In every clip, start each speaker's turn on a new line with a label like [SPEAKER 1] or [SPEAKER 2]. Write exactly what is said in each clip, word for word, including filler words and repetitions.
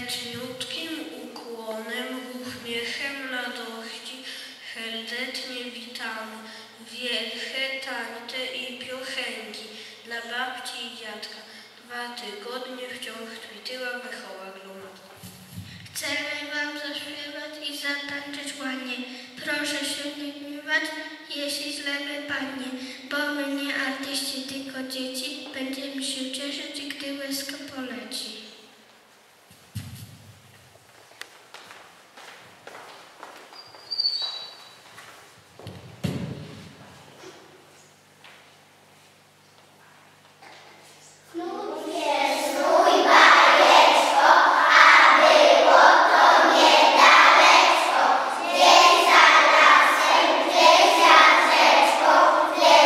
[SPEAKER 1] leciutkim ukłonem, uśmiechem radości serdecznie witamy. Wielkie tańce i piosenki dla babci i dziadka. Dwa tygodnie wciąż ćwiczyła wesoła gromadka.
[SPEAKER 2] Chcemy wam zaśpiewać i zatańczyć ładnie. Proszę się nie gniewać, jeśli źle wypadnie, bo my nie artyści, tylko dzieci. Będziemy się cieszyć, gdy łezka poleci.
[SPEAKER 3] Gdzieś za lasem, gdzieś za rzeczką,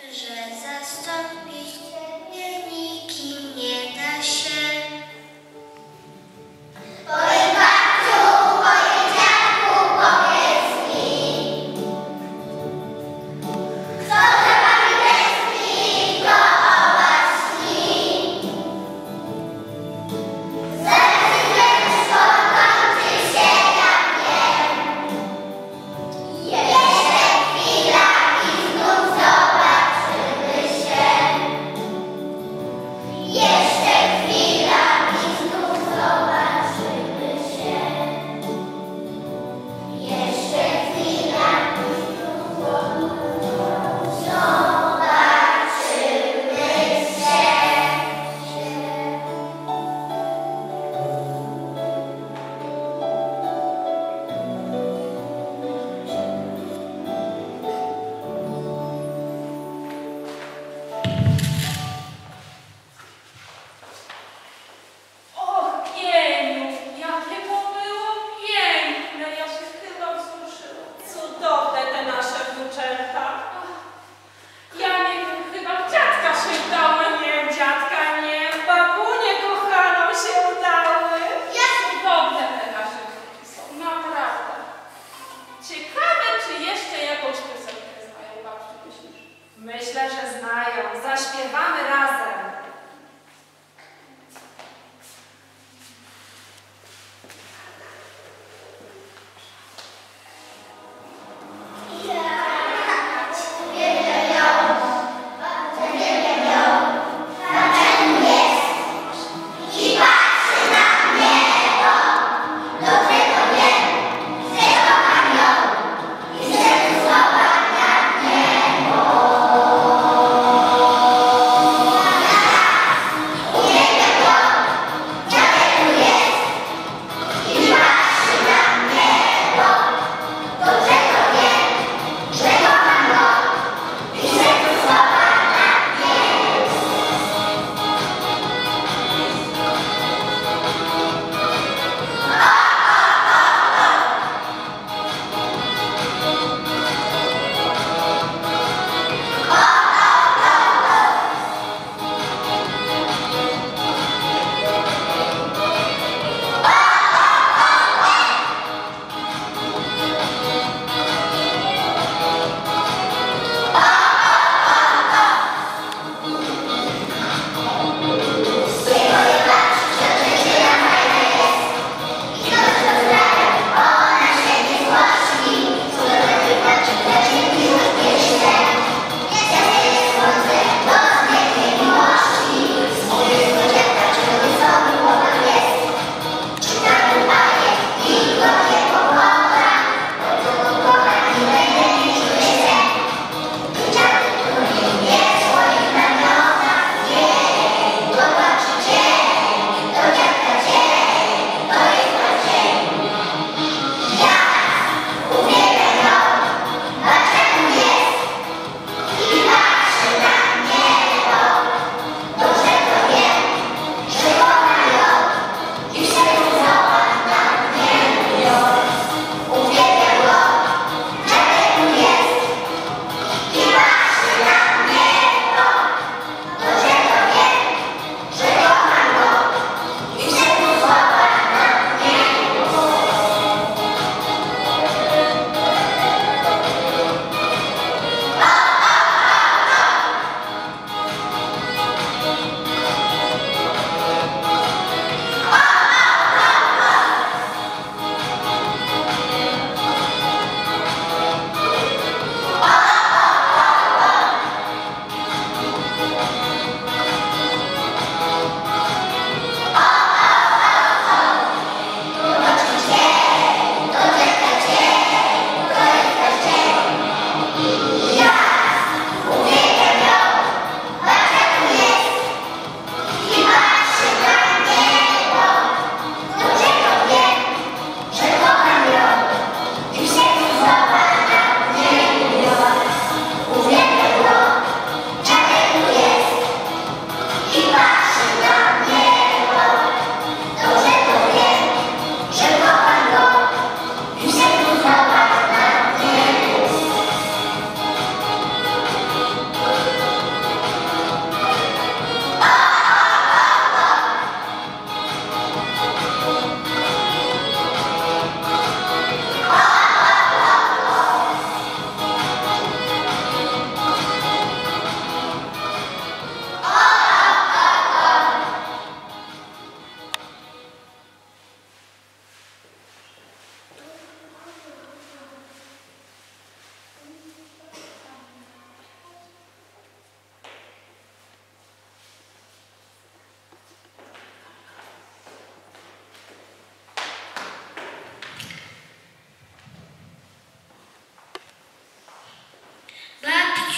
[SPEAKER 2] że zastąpić Ciebie nikim nie da się. Oj, babciu, oj, dziadku, powiedz mi, kto za Wami tęskni, kto o Was śni? Zaraz wieczko kończy się, ja wiem. Jeszcze chwila i znów zobaczymy się. Jeszcze chwila i znów zobaczymy się. Jeszcze chwila i znów zobaczymy się.
[SPEAKER 3] Och, Jeniu, jakie to było piękne, ja się chyba wzruszyłam. Cudowne te nasze wnuczęta. Ach, Ja nie wiem, chyba w dziadka się udało, nie, dziadka nie, w babunię kochaną się udały. Cudowne te nasze wnuki są, naprawdę. Ciekawe, czy jeszcze jakąś piosenkę znają, babciu, myślisz? Myślę, że znają. Zaśpiewamy razem.
[SPEAKER 2] Ja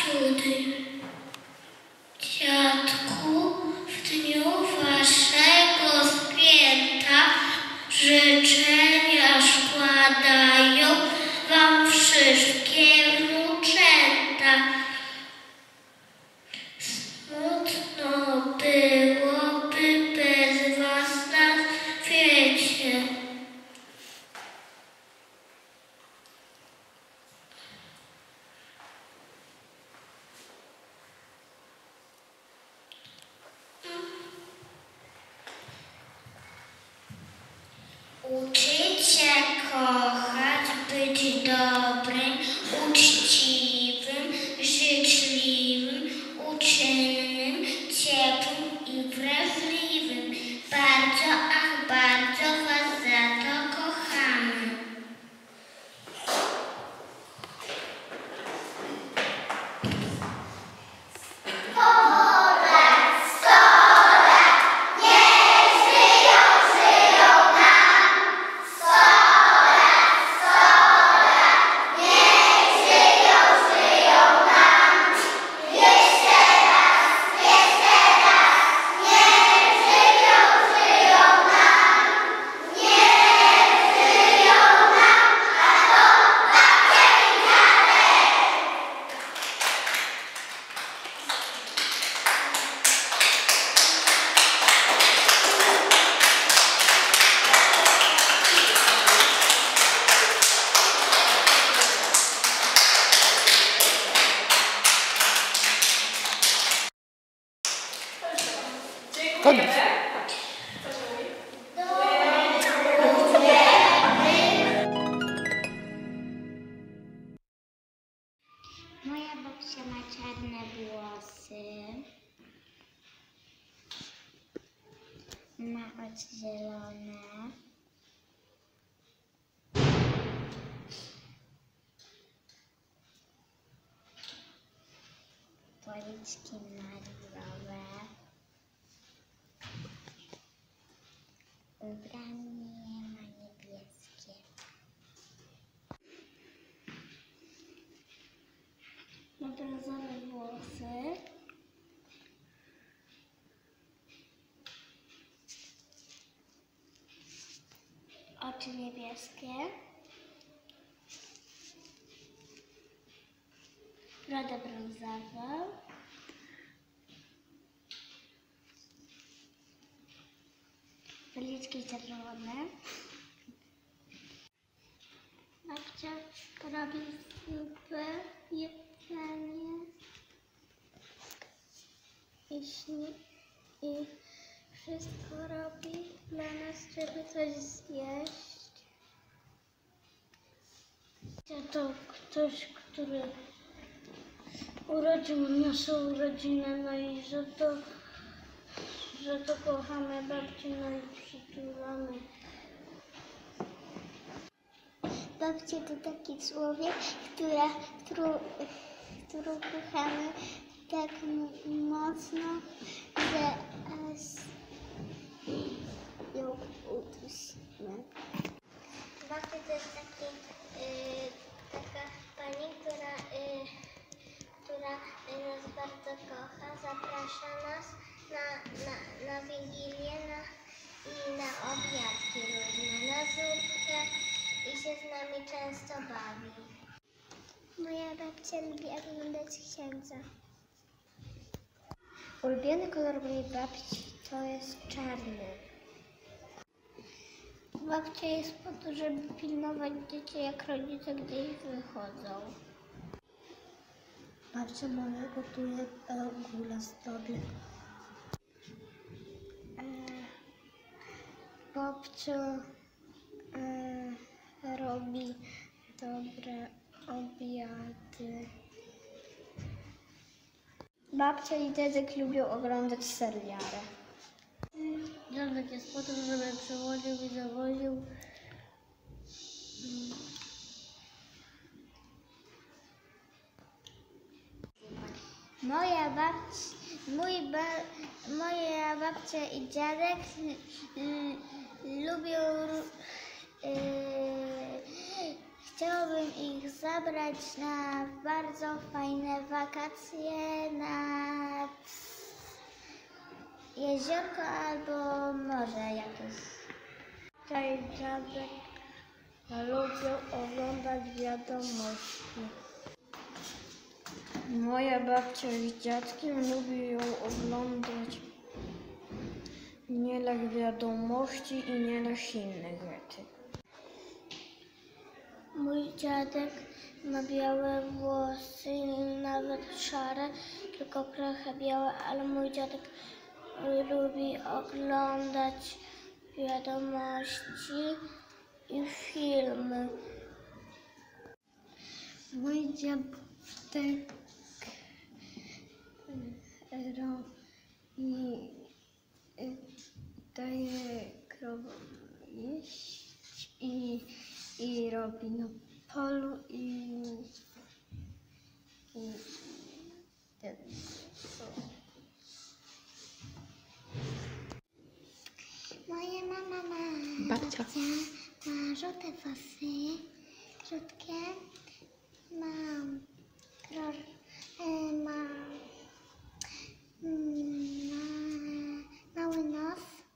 [SPEAKER 2] cudy. Dziadku, w dniu waszego święta życzenia składają wam wszystkie wnuczęta. Smutno byłoby bez was na świecie. Uczycie kochać, być dobrym, uczciwym, życzliwym, uczynnym, ciepłym i wrażliwym. Bardzo, ach, bardzo was za to kochamy.
[SPEAKER 3] Koniec.
[SPEAKER 2] Moja babcia ma czarne włosy, ma oczy zielone, policzki marmurowe, ubranie ma niebieskie. Ma brązowe włosy, oczy niebieskie, brodę brązową, policzki czerwone. Babcia robi zupę, jedzenie i, śni- i wszystko robi dla nas, żeby coś zjeść. To ktoś, który urodził naszą rodzinę, no i że to, że to kochamy babcię, no i przytulamy. Babcia to taki człowiek, która, którą, którą kochamy tak mocno, że aż ją udusimy. Babcia to jest taki, y, taka pani, która, y, która nas bardzo kocha, zaprasza nas na, na, na wigilię na, i na obiadki różne, na zupkę i się z nami często bawi. Moja babcia lubi oglądać księdza. Ulubiony kolor mojej babci to jest czarny. Babcia jest po to, żeby pilnować dzieci, jak rodzice gdzieś wychodzą. Babcia moja gotuje gula z tobie. E, babcia e, robi dobre obiady. Babcia i dziadek lubią oglądać seriale. Dziadek jest po to, żeby przewoził i zawoził. Moja babcia, mój ba, moja babcia i dziadek y, y, lubią y, Chciałabym ich zabrać na bardzo fajne wakacje nad jeziorko albo morze jakieś.
[SPEAKER 1] Tutaj dziadek lubią oglądać wiadomości. Moja babcia z dziadkiem lubią oglądać nielek wiadomości i nielek innych rzeczy.
[SPEAKER 2] Mój dziadek ma białe włosy, nawet szare, tylko trochę białe, ale mój dziadek lubi oglądać wiadomości i filmy. Mój dziadek robi, daje krowom jeść i, i robi na polu i, i ten. Moja mama ma,
[SPEAKER 3] Babcia.
[SPEAKER 2] ma żółte włosy, żółtkie, ma, ma, ma, mały nos.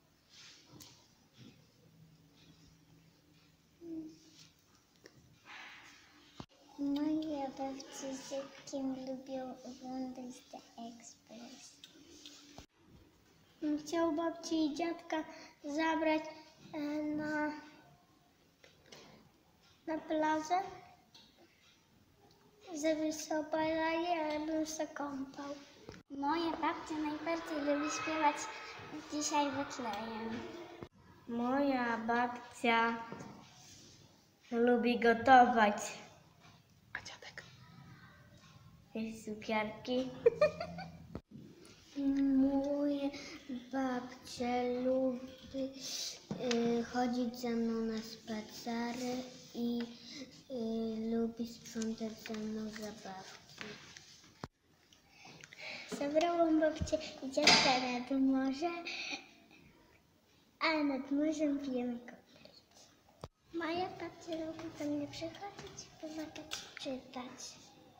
[SPEAKER 2] Moje babcie z dziadkiem lubią oglądać The Express. Chciał babci i dziadka zabrać e, na, na plażę, żeby się obalali, ale bym się kąpał. Moja babcia najbardziej lubi śpiewać Dzisiaj wykleję.
[SPEAKER 1] Moja babcia lubi gotować.
[SPEAKER 3] A dziadek?
[SPEAKER 1] Jeść cukierki.
[SPEAKER 2] Moje babcie lubi y, chodzić ze mną na spacery i y, lubi sprzątać ze mną zabawki. Zabrałam babcię i dziadka nad morze, a nad morzem pijemy koktajl. Moja babcia lubi do mnie przychodzić, pomagać czytać.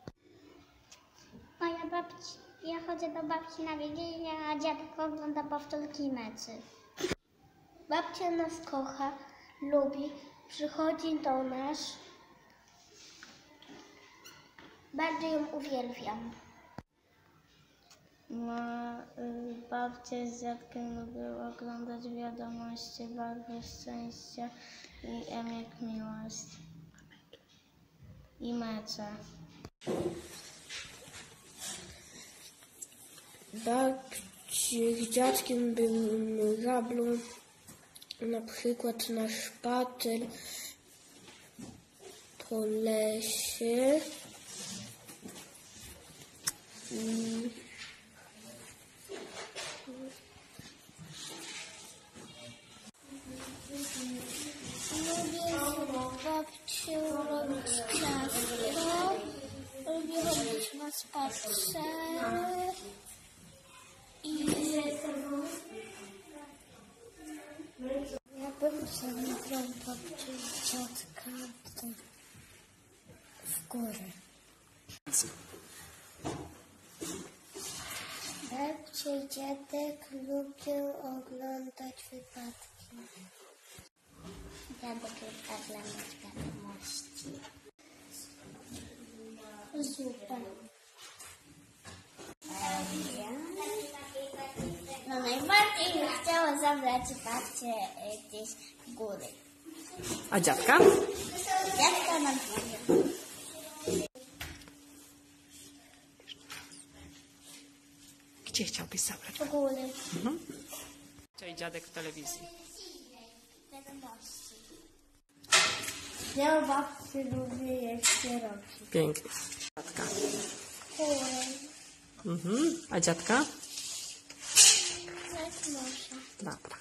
[SPEAKER 2] Moja babcia, ja chodzę do babci na Wigilię, a dziadek ogląda powtórki meczy. Babcia nas kocha, lubi, przychodzi do nas. Bardzo ją uwielbiam.
[SPEAKER 1] Ma, y, babcia z dziadkiem lubią oglądać wiadomości, Barwę Szczęścia i Emek Miłość. I mecze. Babci z dziadkiem bym zabrał na przykład na spacer po lesie. I
[SPEAKER 2] Lubię z babcią robić ciasto, lubię chodzić na spacery i ja bym zabrał babcię i dziadka w górę. Babcia i dziadek lubią oglądać wypadki. Dziadek lubi oglądać wiadomości. Super. No najbardziej bym chciała zabrać babcię gdzieś w góry.
[SPEAKER 3] A dziadka?
[SPEAKER 2] Dziadka na dworze.
[SPEAKER 3] Gdzie chciałbyś zabrać?
[SPEAKER 2] W góry.
[SPEAKER 3] Mhm. Cześć, dziadek w telewizji.
[SPEAKER 2] Wiadomości. Ja babci lubię jeść pierogi.
[SPEAKER 3] Pięknie. Dziadka.
[SPEAKER 2] Góry.
[SPEAKER 3] Mhm. A dziadka?
[SPEAKER 2] Jak może.
[SPEAKER 3] Dobra.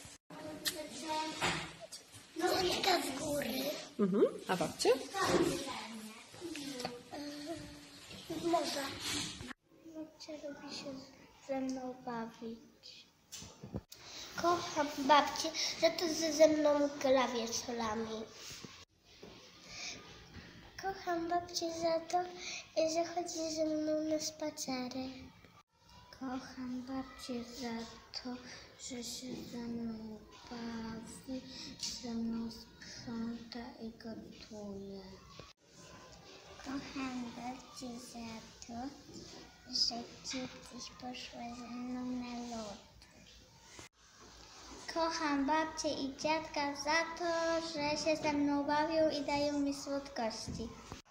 [SPEAKER 2] Dziadka w góry.
[SPEAKER 3] Mhm. A babcie?
[SPEAKER 2] Może. Babcia lubi się ze mną bawić. Kocham babcię, że to ze mną gra wieczorami. Kocham babcię za to, że chodzi ze mną na spacery. Kocham babcię za to, że się ze mną bawi, ze mną sprząta i gotuje. Kocham babcię za to, że kiedyś poszła ze mną na lot. Kocham babcię i dziadka za to, że się ze mną bawią i dają mi słodkości.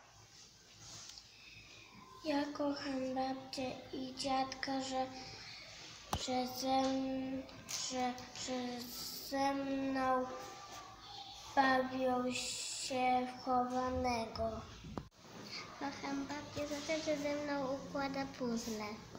[SPEAKER 2] Ja kocham babcię i dziadka, że, że, ze, że, że ze mną bawią się w chowanego. Kocham babcię za to, że ze mną układa puzzle.